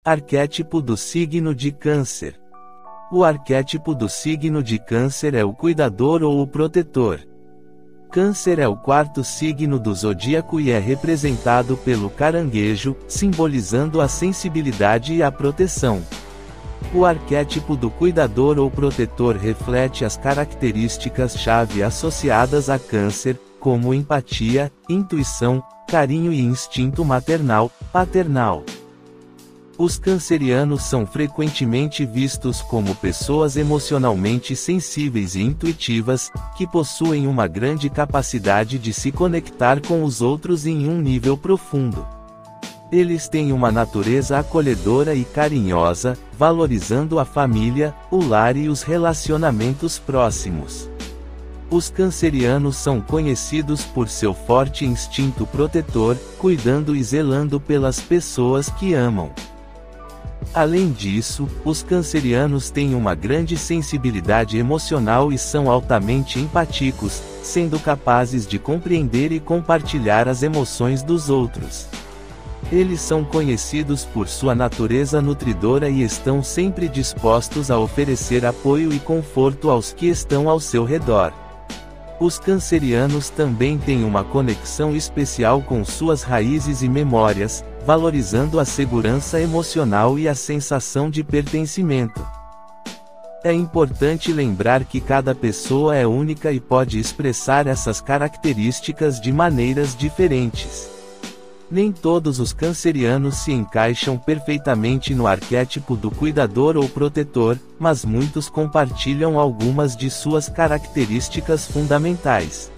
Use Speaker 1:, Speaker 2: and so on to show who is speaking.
Speaker 1: Arquétipo do signo de Câncer. O arquétipo do signo de Câncer é o cuidador ou o protetor. Câncer é o quarto signo do zodíaco e é representado pelo caranguejo, simbolizando a sensibilidade e a proteção. O arquétipo do cuidador ou protetor reflete as características-chave associadas a Câncer, como empatia, intuição, carinho e instinto maternal, paternal. Os cancerianos são frequentemente vistos como pessoas emocionalmente sensíveis e intuitivas, que possuem uma grande capacidade de se conectar com os outros em um nível profundo. Eles têm uma natureza acolhedora e carinhosa, valorizando a família, o lar e os relacionamentos próximos. Os cancerianos são conhecidos por seu forte instinto protetor, cuidando e zelando pelas pessoas que amam. Além disso, os cancerianos têm uma grande sensibilidade emocional e são altamente empáticos, sendo capazes de compreender e compartilhar as emoções dos outros. Eles são conhecidos por sua natureza nutridora e estão sempre dispostos a oferecer apoio e conforto aos que estão ao seu redor. Os cancerianos também têm uma conexão especial com suas raízes e memórias, valorizando a segurança emocional e a sensação de pertencimento. É importante lembrar que cada pessoa é única e pode expressar essas características de maneiras diferentes. Nem todos os cancerianos se encaixam perfeitamente no arquétipo do cuidador ou protetor, mas muitos compartilham algumas de suas características fundamentais.